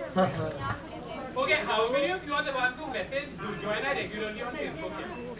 Okay, how many of you are the ones who message Joanna regularly on Facebook?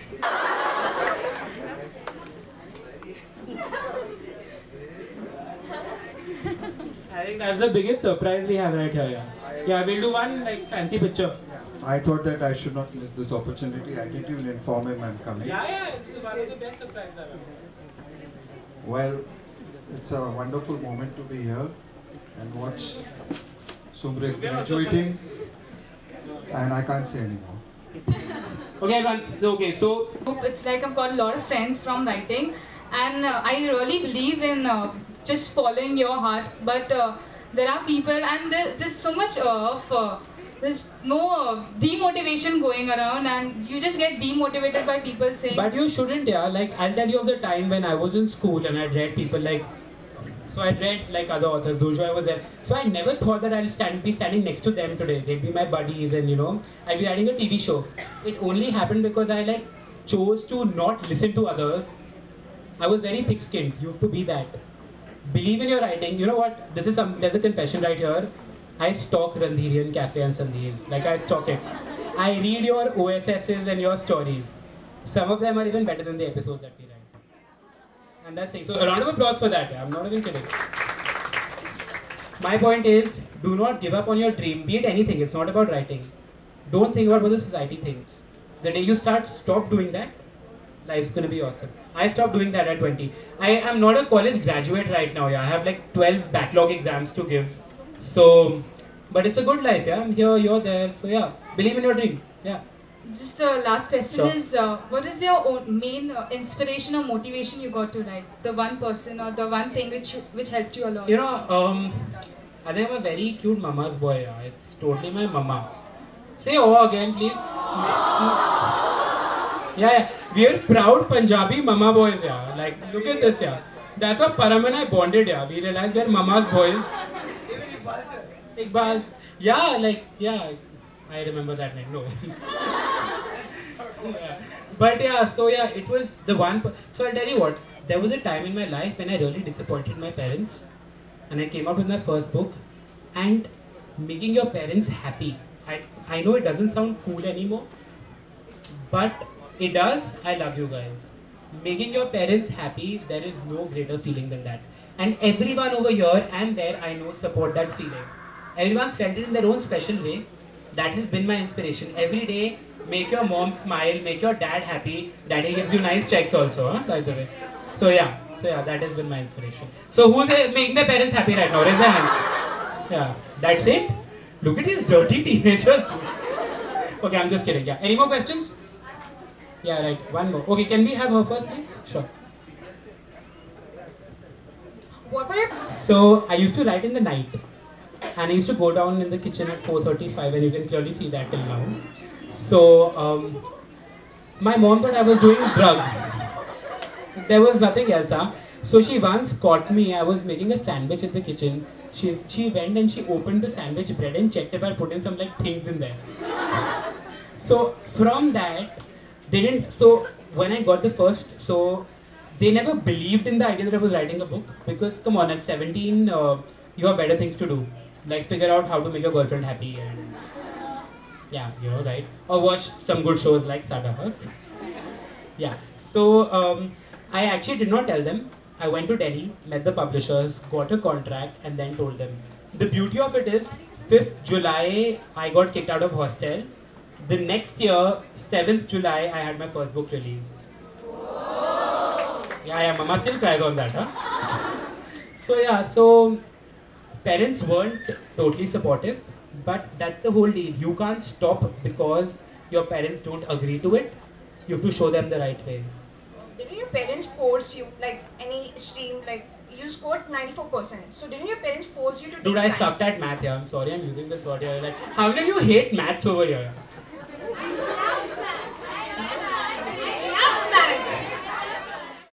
I think that's the biggest surprise we have right here. Yeah, we'll do one like fancy picture. I thought that I should not miss this opportunity. I didn't even inform him I'm coming. Yeah, it's one of the best surprises I've ever. Well, it's a wonderful moment to be here and watch Sumrit graduating, and I can't say anymore. Okay, okay, so It's like I've got a lot of friends from writing, and I really believe in just following your heart. But there are people, and there's so much of there's no demotivation going around, and you just get demotivated by people saying. but you shouldn't, yeah. Like I'll tell you of the time when I was in school and I read people like. So I read like other authors, Dojo I was there. So I never thought that I'll be standing next to them today. They'd be my buddies and I'd be writing a TV show. It only happened because I like chose to not listen to others. I was very thick-skinned. You have to be that. Believe in your writing. You know what? There's a confession right here. I stalk Randhirian Cafe and Sandeep. Like I stalk it. I read your OSSs and your stories. Some of them are even better than the episodes that we write. And that's it. So a round of applause for that. I'm not even kidding. My point is, do not give up on your dream. Be it anything. It's not about writing. Don't think about what the society thinks. The day you stop doing that, life's gonna be awesome. I stopped doing that at 20. I am not a college graduate right now. Yeah, I have like 12 backlog exams to give. So, but it's a good life. Yeah, I'm here, you're there. So yeah, believe in your dream. Yeah. Just the last question Sure. is, what is your main inspiration or motivation you got to write? The one person or the one thing which helped you a lot? I think I'm a very cute mama's boy. Yeah. It's totally my mama. Say oh again, please. Yeah. We are proud Punjabi mama boys. Yeah. Like, look at this. Yeah. That's how Param and I bonded. Yeah. We realized we're mama's boys. Iqbal. Yeah. I remember that night. No. Yeah. But yeah, so yeah, it was the one. So I'll tell you what. There was a time in my life when I really disappointed my parents, and I came out with my first book, and making your parents happy. I know it doesn't sound cool anymore, but it does. I love you guys. Making your parents happy, there is no greater feeling than that. And everyone over here and there, I know, support that feeling. Everyone's felt it in their own special way. That has been my inspiration. Every day, make your mom smile, make your dad happy. Daddy gives you nice checks also, huh, by the way. So yeah, that has been my inspiration. So who's making their parents happy right now? Raise their hands. Yeah, that's it. Look at these dirty teenagers. Okay, I'm just kidding. Yeah. Any more questions? Yeah, right. One more. Okay, can we have her first, please? Sure. What were your... So I used to write in the night, and I used to go down in the kitchen at 4:35, and you can clearly see that till now. So my mom thought I was doing drugs. There was nothing else, huh? So she once caught me. I was making a sandwich in the kitchen. She went and she opened the sandwich bread and checked if I put in some like things in there. So from that, they didn't. So when I got the first, so they never believed in the idea that I was writing a book, because come on, at 17, you have better things to do, like figure out how to make your girlfriend happy and yeah, right? Or watch some good shows like Sada Haq. Yeah. So I actually did not tell them. I went to Delhi, met the publishers, got a contract, and then told them. The beauty of it is, 5th July, I got kicked out of hostel. The next year, 7th July, I had my first book release. Yeah, Mama still cries on that, huh? So parents weren't totally supportive, but that's the whole deal. You can't stop because your parents don't agree to it. You have to show them the right way. Didn't your parents force you, like any stream, like you scored 94%. So didn't your parents force you to take Dude, I science? sucked at math here. I'm sorry I'm using this word here. Like, how many of you hate maths over here?